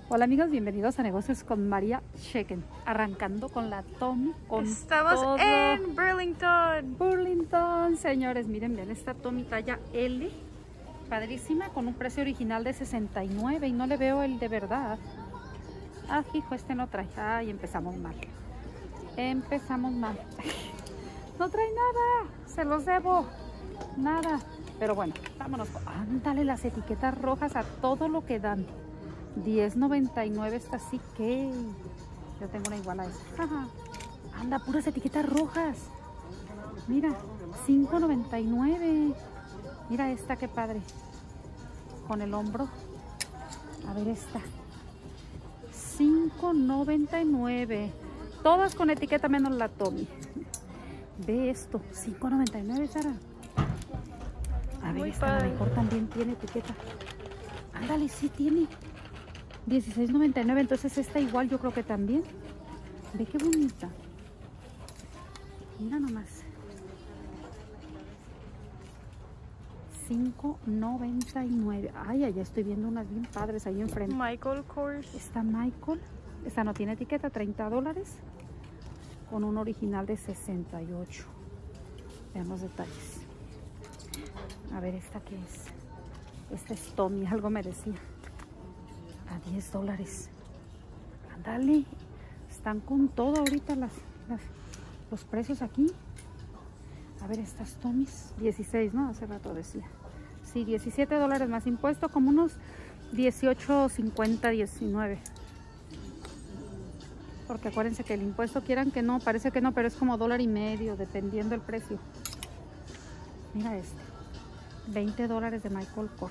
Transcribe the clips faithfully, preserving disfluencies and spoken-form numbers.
Hola amigos, bienvenidos a Negocios con María. Chequen, arrancando con la Tommy. Con Estamos todo. en Burlington. Burlington, señores, miren, vean esta Tommy talla L, padrísima, con un precio original de sesenta y nueve y no le veo el de verdad. Ah, hijo, este no trae. Ay, empezamos mal. Empezamos mal. No trae nada, se los debo. Nada. Pero bueno, vámonos. Ándale, las etiquetas rojas a todo lo que dan. diez noventa y nueve está así que yo tengo una igual a esa. Ajá. Anda, puras etiquetas rojas. Mira, cinco noventa y nueve. Mira esta, qué padre. Con el hombro. A ver esta. cinco noventa y nueve. Todas con etiqueta menos la Tommy. Ve esto, cinco noventa y nueve, Sara. A ver, Muy esta a lo mejor también tiene etiqueta. Ándale, sí tiene. dieciséis noventa y nueve, entonces esta igual yo creo que también. Ve qué bonita. Mira nomás. cinco noventa y nueve. Ay, allá estoy viendo unas bien padres ahí enfrente. Michael Kors. Esta Michael. Esta no tiene etiqueta, treinta dólares. Con un original de sesenta y ocho. Vean los detalles. A ver, ¿esta qué es? Esta es Tommy, algo me decía. A diez dólares. Ándale. Están con todo ahorita las, las, los precios aquí. A ver, estas Tommys. dieciséis, ¿no? Hace rato decía. Sí, diecisiete dólares más impuesto, como unos dieciocho cincuenta, diecinueve. Porque acuérdense que el impuesto, quieran que no, parece que no, pero es como dólar y medio, dependiendo el precio. Mira este. veinte dólares de Michael Kors.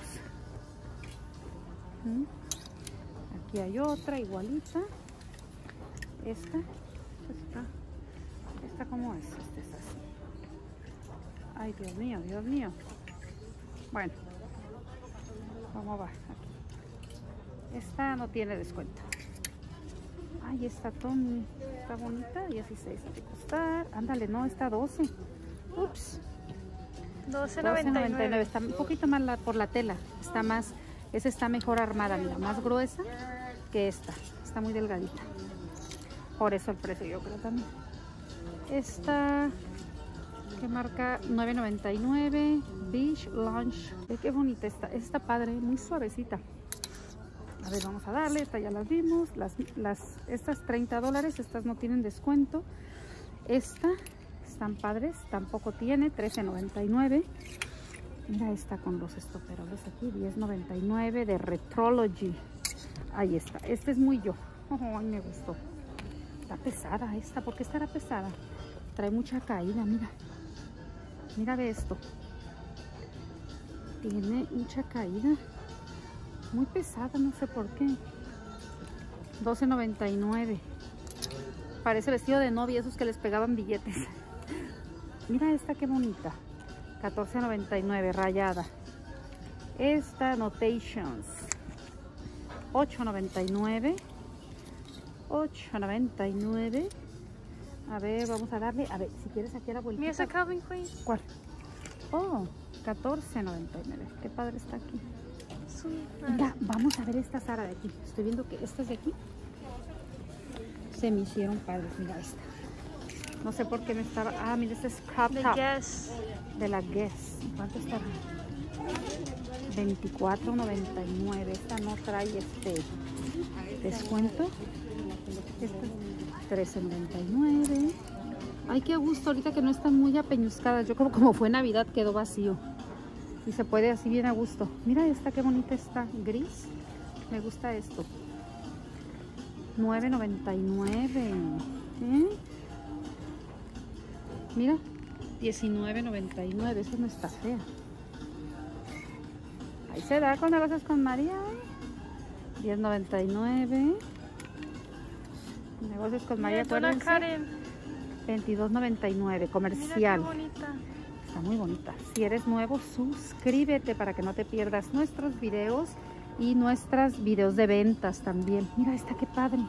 ¿Mm? Aquí hay otra igualita. Esta. Esta. ¿Esta cómo es? Esta es así. Ay, Dios mío, Dios mío. Bueno. ¿Cómo va? Aquí. Esta no tiene descuento. Ay, esta Tommy. Está bonita. dieciséis ha de costar. Ándale, no, está doce. Ups. doce noventa y nueve. Está un poquito más la, por la tela. Está más, esa está mejor armada, mira, más gruesa que esta. Está muy delgadita. Por eso el precio yo creo también. Esta, que marca nueve noventa y nueve. Beach Lounge. Ve qué bonita está. Está padre, muy suavecita. A ver, vamos a darle. Esta ya las vimos. Las, las, estas treinta dólares. Estas no tienen descuento. Esta. Están padres, tampoco tiene, trece noventa y nueve. Mira esta con los estoperoles aquí, diez noventa y nueve de Retrology. Ahí está, este es muy yo. Oh, me gustó. Está pesada esta, ¿por qué estará pesada? Trae mucha caída, mira. Mira de esto. Tiene mucha caída. Muy pesada, no sé por qué. doce noventa y nueve. Parece vestido de novia, esos que les pegaban billetes. Mira esta qué bonita. catorce noventa y nueve, rayada. Esta Notations. ocho noventa y nueve. ocho noventa y nueve. A ver, vamos a darle. A ver, si quieres aquí a la vueltita. ¿Mira esa Calvin Klein? ¿Cuál? Oh, catorce noventa y nueve. Qué padre está aquí. Mira, vamos a ver esta Sara de aquí. Estoy viendo que estas de aquí se me hicieron padres. Mira esta. No sé por qué me estaba... Ah, mira, este es crop top. Guess. De la Guess. ¿Cuánto estará? veinticuatro noventa y nueve. Esta no trae este descuento. Esta trece noventa y nueve. Ay, qué gusto. Ahorita que no están muy apeñuscadas. Yo creo que como fue Navidad quedó vacío. Y se puede así bien a gusto. Mira esta, qué bonita está. Gris. Me gusta esto. nueve noventa y nueve. ¿Eh? Mira, diecinueve noventa y nueve, eso no está fea. Ahí se da con negocios con María, ¿eh? diez noventa y nueve. Negocios con María, acuérdense. veintidós noventa y nueve, comercial. Mira qué bonita. Está muy bonita. Si eres nuevo, suscríbete para que no te pierdas nuestros videos y nuestros videos de ventas también. Mira esta, qué padre.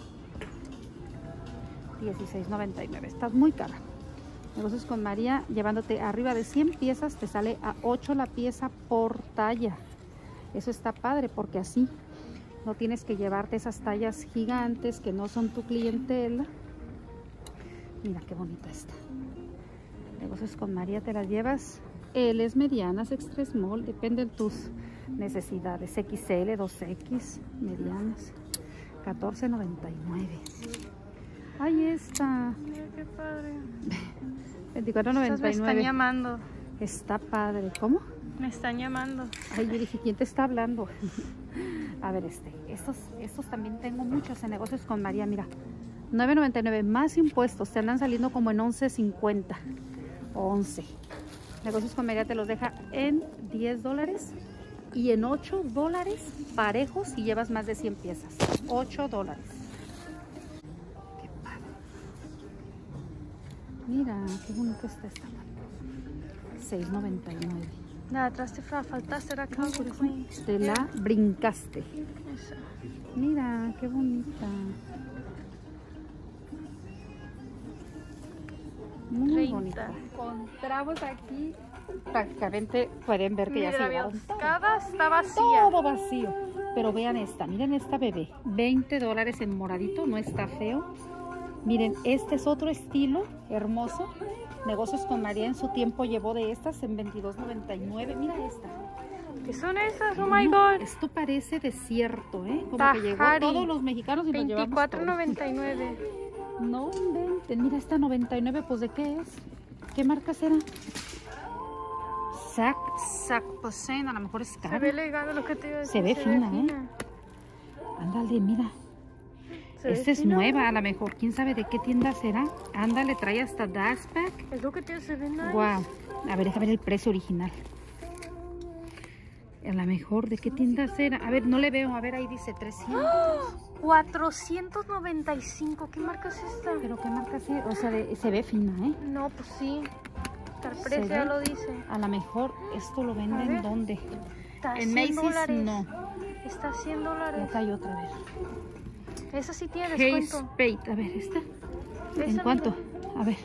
dieciséis noventa y nueve, está muy cara. Negocios con María, llevándote arriba de cien piezas, te sale a ocho la pieza por talla. Eso está padre porque así No tienes que llevarte esas tallas gigantes que no son tu clientela. Mira qué bonita está. Negocios con María, te las llevas. L es medianas, extra small, depende de tus necesidades. Equis ele, dos equis, medianas. catorce noventa y nueve. Ahí está. Mira qué padre. veinticuatro noventa y nueve. Estas me están llamando. Está padre. ¿Cómo? Me están llamando. Ay, yo dije, ¿quién te está hablando? A ver, este. Estos, estos también tengo muchos en Negocios con María. Mira, nueve noventa y nueve más impuestos. Te andan saliendo como en once cincuenta. once. Negocios con María te los deja en diez dólares y en ocho dólares parejos si llevas más de cien piezas. ocho dólares. Qué padre. Mira, qué bonito está esta. seis noventa y nueve. Nada, atrás te fa- faltaste la Calvin Klein. Te la brincaste. Esa. Mira, qué bonita. Muy treinta. bonita. Encontramos aquí, prácticamente pueden ver que ya se Mira, llevaron todo. cada está vacía. Todo vacío. Pero vean esta, miren esta bebé. veinte dólares en moradito, no está feo. Miren, este es otro estilo hermoso. Negocios con María en su tiempo llevó de estas en veintidós noventa y nueve. Mira esta. ¿Qué son esas? Oh my No, god. esto parece desierto, ¿eh? Como Tajari. que llegó todos los mexicanos y nos llevamos veinticuatro todo. noventa y nueve. No inventen. Mira esta noventa y nueve, pues ¿de qué es? ¿Qué marca será? Sac, Sac Posen, a lo mejor es Se cara. ve elegante lo que te iba a decir. Se ve fina, ¿eh? Ándale, mira. Se ve Esta es fina. nueva, a lo mejor. ¿Quién sabe de qué tienda será? Ándale, trae hasta Dashback. Es lo que te se ve nice. Wow. A ver, déjame ver el precio original. A lo mejor, ¿de qué tienda será? A ver, no le veo. A ver, ahí dice trescientos. cuatrocientos noventa y cinco. ¿Qué marca es esta? Pero qué marca es. O sea, de- se ve fina, ¿eh? No, pues sí. El ¿Se precio ya ve? lo dice. A lo mejor esto lo A venden ver. ¿dónde? Está a En cien Macy's dólares. no. Está a cien Y dólares. acá hay otra, a ver. Esa sí tiene Hey descuento. Spade. A ver, ¿esta? ¿En Esa, cuánto? A ver,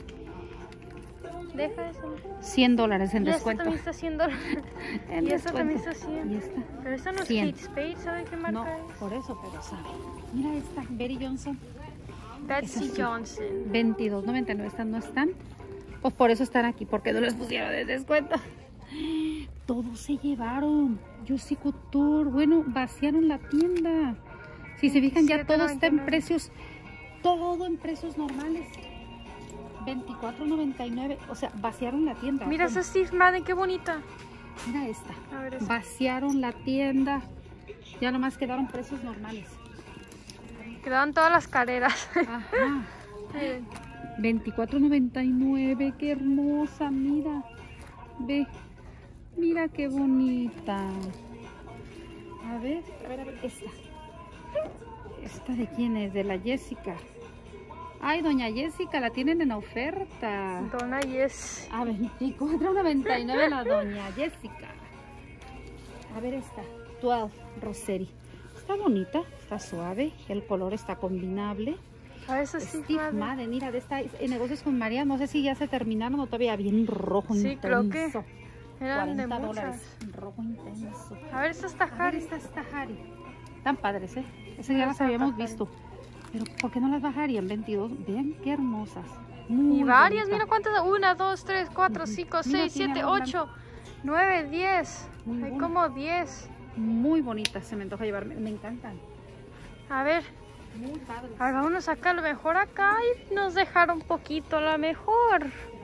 Deja eso. cien dólares en Y esta descuento. también está a cien dólares. En Y esta también descuento. está a cien. ¿Y esta? Pero esta no es cien. Kate Spade. ¿Sabe qué marca No, es? por eso, pero sabe. Mira esta, Betty Johnson. Betsy esa sí. Johnson. veintidós noventa y nueve. Estas no están. Pues por eso están aquí, porque no les pusieron de descuento. Todos se llevaron. Juicy Couture. Bueno, vaciaron la tienda. Si se fijan, ya todo está en precios. Todo en precios normales. veinticuatro noventa y nueve. O sea, vaciaron la tienda. Mira ¿Cómo? esa Steve Madden, qué bonita. Mira esta. A ver esa. Vaciaron la tienda. Ya nomás quedaron precios normales. Quedaban todas las careras. Ajá. Miren. veinticuatro noventa y nueve. Qué hermosa, mira. Ve. Mira qué bonita. A ver, a ver, a ver. Esta. ¿Esta de quién es? De la Jessica. Ay, doña Jessica, la tienen en oferta. Donna Yes. A veinticuatro noventa y nueve la doña Jessica. A ver esta. doce Roseri. Está bonita, está suave. El color está combinable. A esa Steve Steve Madden. Madden, mira, de esta en Negocios con María, no sé si ya se terminaron o todavía bien rojo Sí, intenso. creo que eran de cuarenta muchas. dólares, rojo intenso. A ver, esta está A ver, Harry. esta está Harry. Tan padres, ¿eh? Esas ya Mira, las esta habíamos está visto. Pero ¿por qué no las bajarían? veintidós. Vean qué hermosas. Muy Y varias, bonitas. mira cuántas. Una, dos, tres, cuatro, Ujú. cinco, Mira, seis, tiene siete, algo ocho, nueve, diez. Muy Hay buena. como diez. Muy bonitas, se me antoja llevarme. Me encantan. A ver, Muy padres. a ver, vámonos acá. A lo mejor acá y nos dejaron poquito, a lo mejor.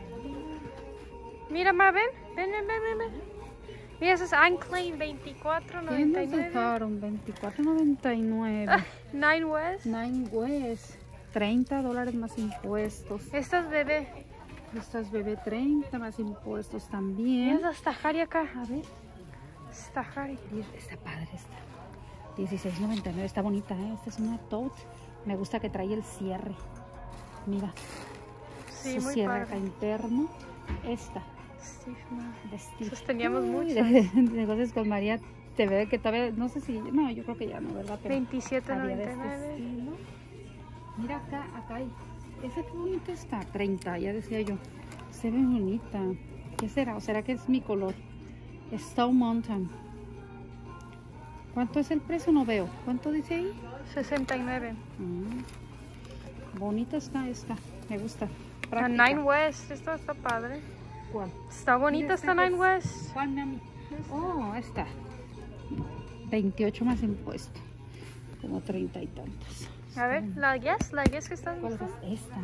Mira, ma, ven. Ven, ven, ven, ven, ven. Mira, ese es Anne Klein veinticuatro ¿Qué noventa y nos nueve. dejaron? veinticuatro noventa y nueve. Nine West. Nine West. treinta dólares más impuestos. Esta es bebé. Estas bebé treinta más impuestos Mira, también. esa está Harry acá. A ver. Está Harry. Está padre esta. dieciséis noventa y nueve. Está bonita, ¿eh? Esta es una tote. Me gusta que trae el cierre. Mira. Sí, su muy cierre padre. acá interno. Esta. Steve Madden. De Steve. Esos teníamos Uy, muchos. de- de Negocios con María. Se ve que todavía, no sé si, no, yo creo que ya no, ¿verdad? Pero veintisiete había de noventa y este nueve. estilo. Mira acá, acá hay. Esa qué bonita está, treinta, ya decía yo. Se ve bonita. ¿Qué será? ¿O será que es mi color? Stone Mountain. ¿Cuánto es el precio? No veo. ¿Cuánto dice ahí? sesenta y nueve. Mm. Bonita está esta. Me gusta. La Práctica. Nine West. Esta está padre. ¿Cuál? Está bonita Mira, esta esta Nine es- West. ¿Cuál, mami? Oh, esta. veintiocho más impuesto. Como treinta y tantos. A ver, la Guess, la Guess que está ¿Cuál es buscando. esta?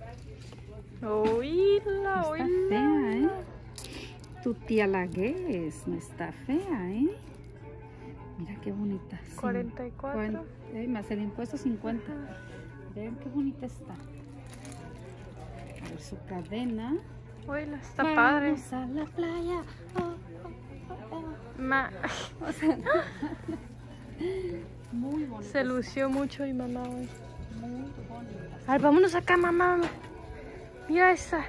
Oíla, Está oíla. fea, ¿eh? Tu tía la Guess no está fea, ¿eh? Mira qué bonita. Sí. cuarenta y cuatro. Cuaren- eh, más el impuesto cincuenta. Vean qué bonita está. A ver, su cadena. Oíla, está padre. Vamos a la playa. Oh, oh, oh, oh. Ma O sea, muy bonita. Se lució mucho mi mamá hoy. Muy bonita. A ver, vámonos acá, mamá. Mira esta.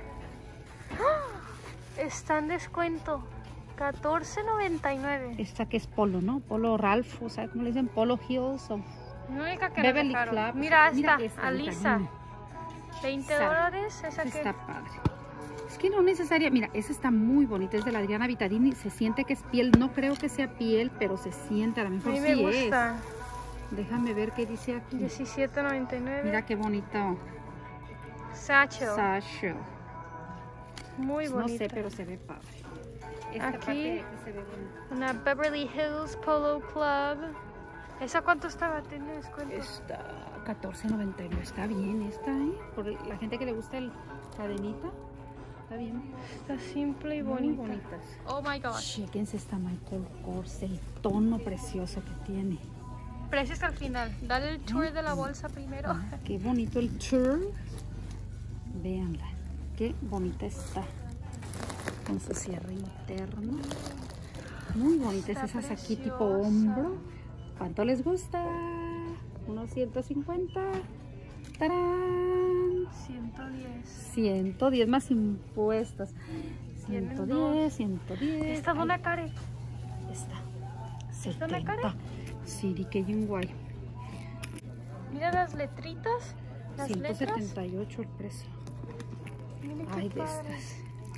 ¡Ah! Está en descuento. catorce noventa y nueve. Esta que es polo, ¿no? Polo Ralph, o sea, ¿cómo le dicen? Polo Hills o La única que Beverly no dejaron. Club. Mira Mira esta, esta, Alisa. mira. veinte Esa. dólares. Esa que Está padre. Es que no necesaria. Mira, esa está muy bonita. Es de la Adriana Vittadini. Se siente que es piel. No creo que sea piel, pero se siente. A lo a mejor mí sí me gusta. es. Déjame ver qué dice aquí. diecisiete noventa y nueve. Mira qué bonito. Satchel. Satchel. Muy No bonita. sé, pero se ve padre. Esta Aquí. parte de aquí se ve bonita. Una Beverly Hills Polo Club. ¿Esa cuánto estaba? ¿Tiene descuento? Está catorce noventa y nueve. Está bien esta, ¿eh? Por la gente que le gusta el cadenita. Está bien. Está simple y Muy bonita. bonitas. Oh my gosh. Chequense esta Michael Kors. El tono precioso que tiene. Precios al final. Dale el tour de la bolsa primero. Ah, qué bonito el tour. Véanla. Qué bonita está. Con su cierre interno. Muy bonitas Está esas aquí tipo preciosa. hombro. ¿Cuánto les gusta? Unos ciento cincuenta. ¡Tarán! ciento diez. ciento diez más impuestos. Tienen ciento diez, ciento diez. Esta es una care. Esta. ¿Esta es una setenta. Sí, D K N Y. Mira las letritas. Las ciento letras. setenta y ocho el precio. Miren qué Ay, de padre. estas.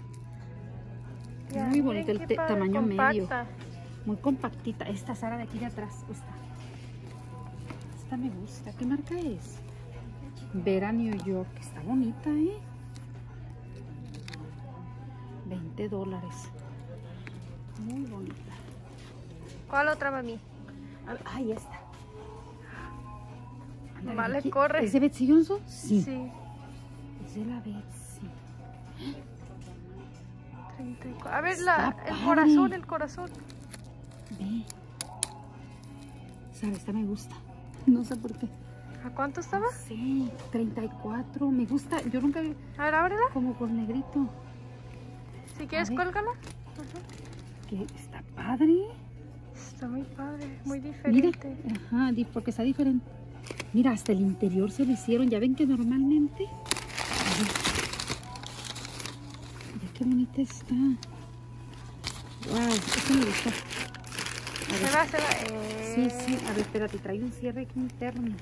Ya, Muy miren bonito el qué te- padre, tamaño medio. compacta. Muy compactita. Esta Sara de aquí de atrás. Esta. Esta me gusta. ¿Qué marca es? Vera New York. Está bonita, ¿eh? veinte dólares. Muy bonita. ¿Cuál otra, mami? A ver, ay, esta. Ándale, Vale, aquí. corre. ¿Es de Betsy Johnson? Sí. Sí. Es de la Betsy. treinta y cuatro. A ver, Está la, el padre. corazón, el corazón. Ve. ¿Sabes? Esta me gusta. No sé por qué. ¿A cuánto estaba? Sí, treinta y cuatro. Me gusta. Yo nunca vi A ver, ábrela. como con negrito. Si quieres, ver. cuélgala. Que está padre. Está muy padre, muy Mira. diferente. Ajá, di- porque está diferente. Mira, hasta el interior se lo hicieron. Ya ven que normalmente. A ver. Mira qué bonita está. Wow, esto me gusta. A Se ver. va, se va. Eh, Sí, sí. A ver, espérate, trae un cierre aquí interno.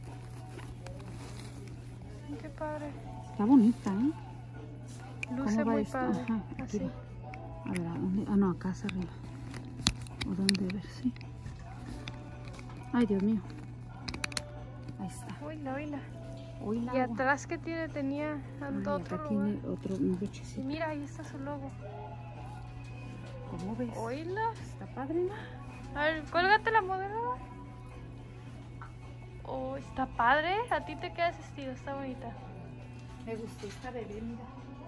Qué padre. Está bonita, ¿eh? Luce ¿Cómo va muy esto? padre. Ajá, aquí Así. va. A ver, ¿a dónde? Ah, no, acá hacia arriba. ¿O dónde? A ver, sí. Ay, Dios mío. Ahí está. Oíla, oíla. Hoy la Y agua. atrás que tiene, tenía Ay, ando acá otro tiene lugar. otro un Y brochecito. mira, ahí está su logo. ¿Cómo ves? Oíla. Está padre, ¿no? A ver, cuélgate la modelo. Oh, está padre. A ti te queda ese estilo, está bonita. Me gustó esta bebé, mira.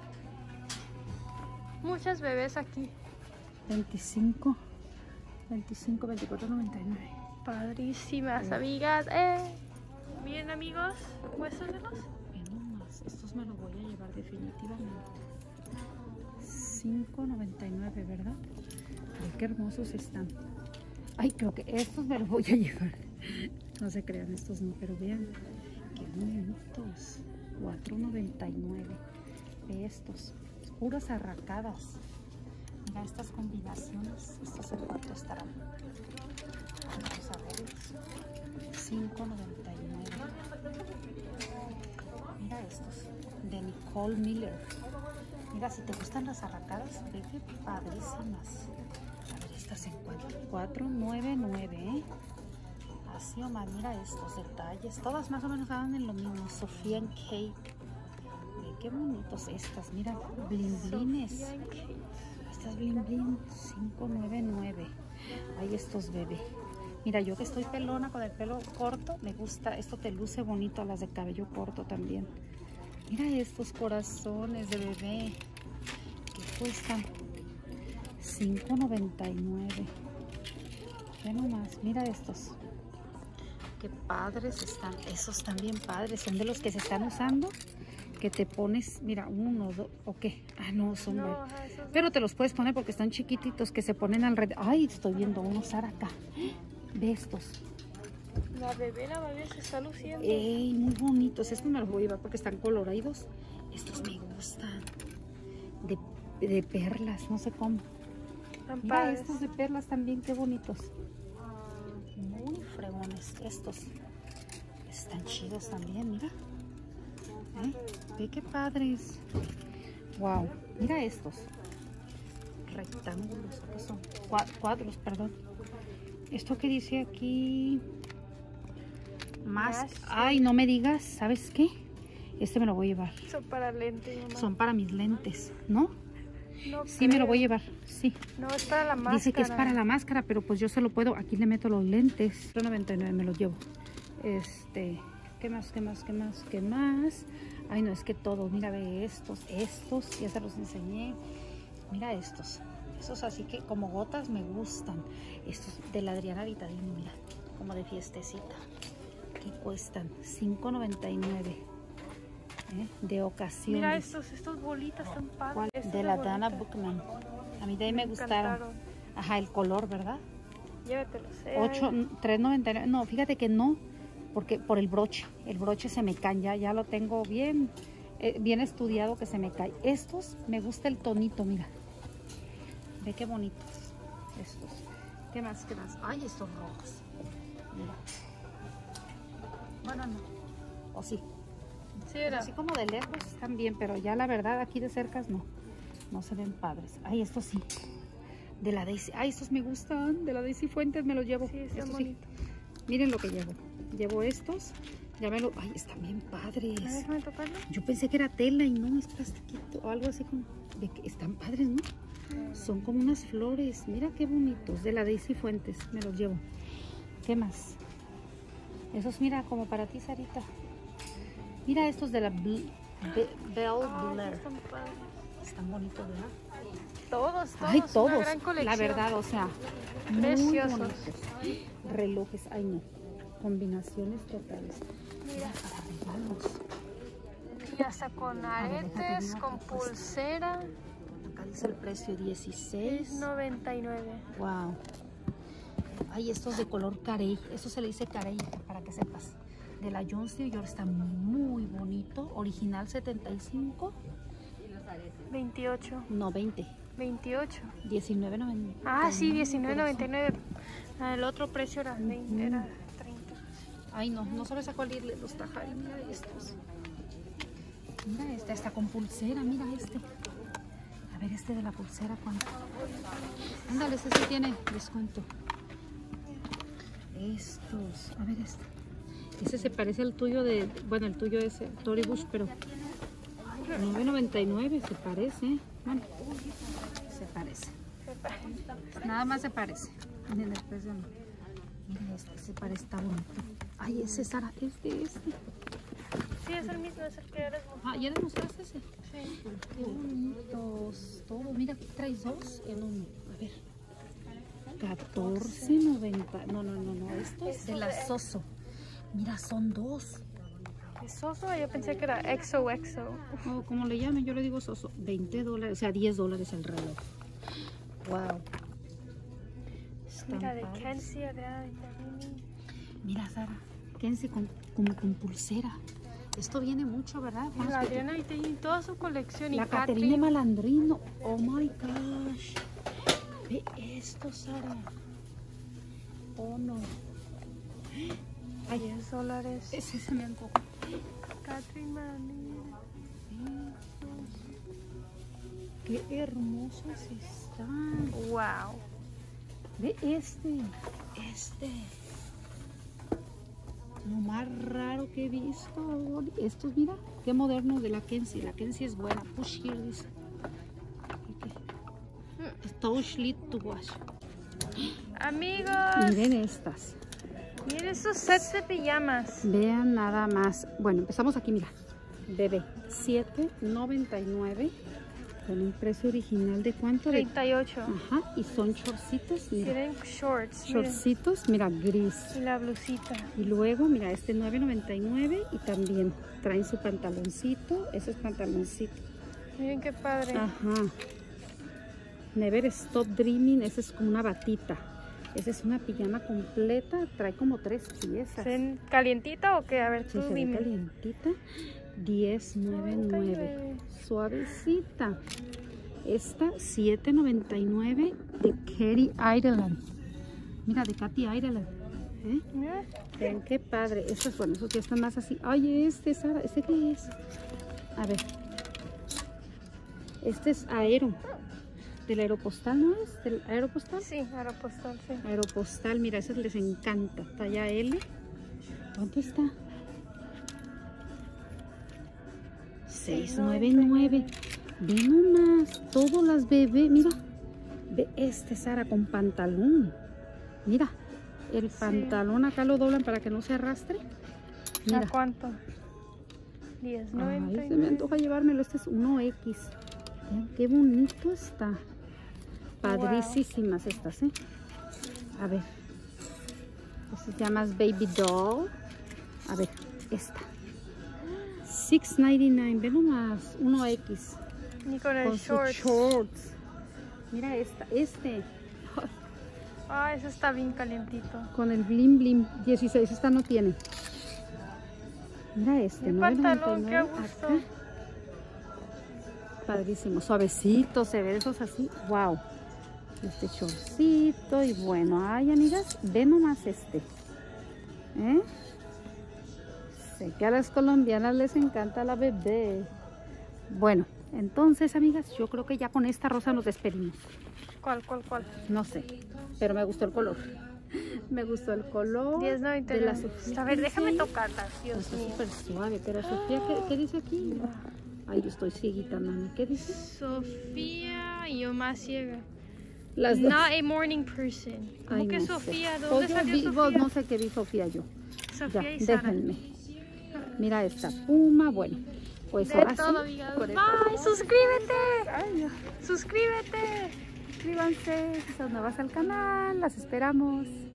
Muchas bebés aquí. veinticinco, veinticinco, veinticuatro, noventa y nueve. Padrísimas, Sí. amigas. Eh. Miren, amigos, muéstraselos. Ve nomás, estos me los voy a llevar definitivamente. cinco noventa y nueve, ¿verdad? Ay, qué hermosos están. Ay, creo que estos me los voy a llevar. No se crean, estos no, pero vean qué bonitos. cuatro noventa y nueve. Ve estos, puras arracadas. Mira estas combinaciones. Estos en cuánto estarán. Vamos a verlos. cinco noventa y nueve. Mira estos de Nicole Miller. Mira, si te gustan las arracadas, ve que padrísimas. A ver ¿Estas en cuánto? cuatro noventa y nueve, ¿eh? Así, Omar, mira estos detalles. Todas más o menos van en lo mismo. Sofía en Cake. Ve qué bonitos estas. Mira, blin blines. Estas blin blin. cinco noventa y nueve. Hay estos bebé. Mira, yo que estoy pelona con el pelo corto, me gusta. Esto te luce bonito a las de cabello corto también. Mira estos corazones de bebé. ¿Qué cuestan? cinco noventa y nueve. Ve nomás, mira estos. Qué padres están. Esos también padres. Son de los que se están usando. Que te pones, mira, uno, dos, ¿o qué? Ah, no, son No, bebé. ajá, esos- Pero te los puedes poner porque están chiquititos, que se ponen alrededor. Ay, estoy viendo unos, Sara, acá. Ve estos. La bebé, la bebé se está luciendo. Ey, muy bonitos. Estos me los voy a llevar porque están coloridos. Estos me gustan. De, de perlas, no sé cómo. Están Mira padres. estos de perlas también, qué bonitos. Muy fregones estos. Están chidos también, mira. ¿Eh? Ve qué padres. Wow, mira estos. Rectángulos, ¿qué son? Cua- Cuadros, perdón. Esto que dice aquí... Más... Más, sí. Ay, no me digas, ¿sabes qué? Este me lo voy a llevar. Son para lentes, mamá. Son para mis lentes, ¿no? No Sí, me lo creo. voy a llevar, sí. No, es para la máscara. Dice que es para la máscara, pero pues yo se lo puedo. Aquí le meto los lentes. noventa y nueve me los llevo. Este, ¿qué más, qué más, qué más, qué más? Ay, no, es que todos. Mira, ve estos, estos, ya se los enseñé. Mira estos. Esos así que como gotas me gustan. Estos de la Adriana Vitadino, mira, como de fiestecita. ¿Qué cuestan? cinco noventa y nueve. ¿Eh? De ocasión. Mira estos, estos bolitas están padres. ¿Cuál? Estas De la Dana bolitas. Bookman. A mí de ahí me, Me gustaron. encantaron. Ajá, el color, ¿verdad? Llévatelos. Eh, ocho, tres noventa y nueve. No, fíjate que no, porque por el broche. El broche se me cae, ya, ya lo tengo bien, eh, bien estudiado que se me cae. Estos, me gusta el tonito, mira. Ve qué bonitos. Estos. ¿Qué más? ¿Qué más? Ay, estos rojos. Mira. Bueno, no. O sí. Sí, era. Así como de lejos están bien, pero ya la verdad aquí de cerca no. No se ven padres. Ay, estos sí. De la Daisy. Ay, estos me gustan. De la Daisy Fuentes me los llevo. Sí, están Estos sí. bonitos. Miren lo que llevo. Llevo estos. Ya me lo... Ay, están bien padres. A ver, déjame tocarlo. Yo pensé que era tela y no, es plastiquito. O algo así como... de que están padres, ¿no? Son como unas flores. Mira qué bonitos. De la Daisy Fuentes. Me los llevo. ¿Qué más? Esos, mira, como para ti, Sarita. Mira estos de la Bl Be Belle Ay, Blair. están padres. Están bonitos, ¿verdad? Todos, todos. Ay, Una todos. gran colección. La verdad, o sea, muy Preciosos. bonitos. Relojes, ay no. Combinaciones totales. Mira. Para regalos. Y hasta con A ver, déjate aretes, ver con acá, pues. pulsera. Acá dice el precio dieciséis. Es noventa y nueve. Wow. Ay, estos de color carey. Eso se le dice carey, para que sepas. De la Jones New York está muy bonito. Original setenta y cinco. veintiocho. No, veinte. veintiocho. diecinueve noventa y nueve. Ah, sí, diecinueve noventa y nueve. Ah, el otro precio era veinte, era treinta. Ay, no, no sabes a cuál irle los Tajari. Mira estos. Mira este, hasta con pulsera. Mira este. A ver, este de la pulsera, ¿cuánto? Ándale, este sí tiene descuento. Estos. A ver, este. Ese se parece al tuyo de... Bueno, el tuyo es el Tory Burch, pero... nueve noventa y nueve se parece. Bueno, se parece. Nada más se parece. Miren el precio, no. Mira este, se parece, está bonito. Ay, ese, Sara, este, este. Sí, es el mismo, es el que eres vos. Ah, ¿ya le mostraste ese? Sí. Qué bonitos. Todo, mira, aquí traes dos en uno. A ver. catorce noventa. No, no, no, no. Esto es de la Soso. Mira, son dos. ¿Es Soso? Yo pensé que era X O X O. O como le llamen, yo le digo Soso. veinte dólares, o sea, diez dólares el reloj. Wow. Están Mira, de padres. Kenzie, Adriana Vitadini. Mira, Sara. Kenzie con, como con pulsera. Esto viene mucho, ¿verdad? Y Más la que- Adriana Vitadini, toda su colección. La y Caterine Catherine. Malandrino. Oh my gosh. Ve esto, Sara. Oh no. Ay, diez dólares. ese se me antojó. Catherine Malandrino. Qué hermosos están. Wow. Ve este, este. Lo más raro que he visto. Estos, mira, qué moderno de la Kenzie. La Kenzie es buena. Push here, dice. Touch lit to wash. Amigos, Miren estas. miren estos sets de pijamas. Vean nada más. Bueno, empezamos aquí, mira. Bebé, siete noventa y nueve. Con un precio original de cuánto? De... treinta y ocho. Ajá, y son shortcitos, mira. Tienen shorts. Shortcitos, mira, gris. Miren. Y la blusita. Y luego, mira, este nueve noventa y nueve y también traen su pantaloncito. Ese es pantaloncito. Miren qué padre. Ajá. Never Stop Dreaming, esa es como una batita. Esa es una pijama completa, trae como tres piezas. ¿Se calientita o qué? A ver, Sí, tú se ve dime. calientita. diez noventa y nueve. noventa y nueve. Suavecita. Esta siete noventa y nueve de Katy Ireland. Mira, de Katy Ireland. ¿Eh? Mira. Ven qué padre. Estos, bueno, esos ya están más así. Ay, este, Sara, ¿este qué es? A ver. Este es Aero. ¿Del Aeropostal no es? ¿Del Aeropostal? Sí, Aeropostal, sí. Aeropostal, mira, esos les encanta. Talla L. ¿Cuánto está? seis noventa y nueve. Ve nomás, todas las bebés. Mira, ve este, Sara, con pantalón. Mira, el Sí. pantalón acá lo doblan para que no se arrastre. Mira. ¿A cuánto? diez noventa Ay, y se me nueve. antoja llevármelo. Este es uno equis. Vean qué bonito está. Padricísimas estas, ¿eh? A ver. Este se llama Baby Doll. A ver, esta. seis noventa y nueve. Ve nomás. uno equis. Ni con el Con sus shorts. shorts. Mira esta. Este. Ah, ese está bien calientito. Con el blim blim. dieciséis. Esta no tiene. Mira este. Mi nueve noventa y pantalón, qué nueve. gusto. Acá. Padrísimo. Suavecito. Se ve esos así. Wow. Este shortcito. Y bueno. Ay, amigas. Ve nomás este. ¿Eh? Sé que a las colombianas les encanta la bebé. Bueno. Entonces, amigas, yo creo que ya con esta rosa nos despedimos. ¿Cuál, cuál, cuál? No sé, pero me gustó el color. Me gustó el color diez noventa y de la nueve. Sofía. A ver, déjame Sí. tocarlas, Dios Está mío. súper suave, pero Sofía, ¿qué, qué dice aquí? Ay, yo estoy cieguita, mami. ¿Qué dice? Sofía y yo más ciega. Las dos. Not a morning person. ¿Cómo Ay, que no sé. Sofía? ¿De Pues dónde yo salió vi- Sofía? vos no sé qué vi Sofía yo. Sofía Ya, y Sara. déjenme. Mira esta puma, bueno. Pues De ahora todo, sí. amigas. por Bye, eso- suscríbete. Ay, Suscríbete. suscríbanse, si son nuevas al canal, las esperamos.